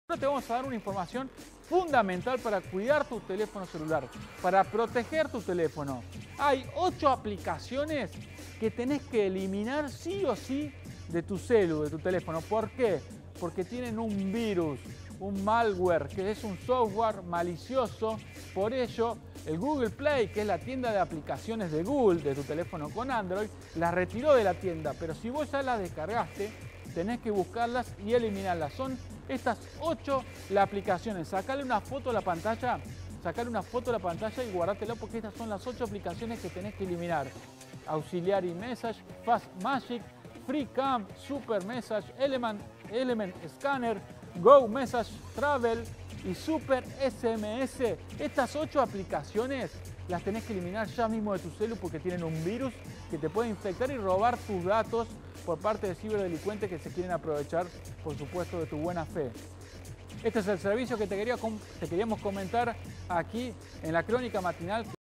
Ahora te vamos a dar una información fundamental para cuidar tu teléfono celular, para proteger tu teléfono. Hay 8 aplicaciones que tenés que eliminar sí o sí de tu celu, de tu teléfono. ¿Por qué? Porque tienen un virus, un malware, que es un software malicioso. Por ello, el Google Play, que es la tienda de aplicaciones de Google, de tu teléfono con Android, las retiró de la tienda. Pero si vos ya las descargaste, tenés que buscarlas y eliminarlas. Son estas 8 las aplicaciones. Sacale una foto a la pantalla, y guardátela, porque estas son las 8 aplicaciones que tenés que eliminar. Auxiliary Message, Fast Magic, FreeCam, Super Message, Element Scanner, Go Message Travel y Super SMS. Estas 8 aplicaciones las tenés que eliminar ya mismo de tu celu porque tienen un virus que te puede infectar y robar tus datos por parte de ciberdelincuentes que se quieren aprovechar, por supuesto, de tu buena fe. Este es el servicio que te queríamos comentar aquí en la Crónica Matinal.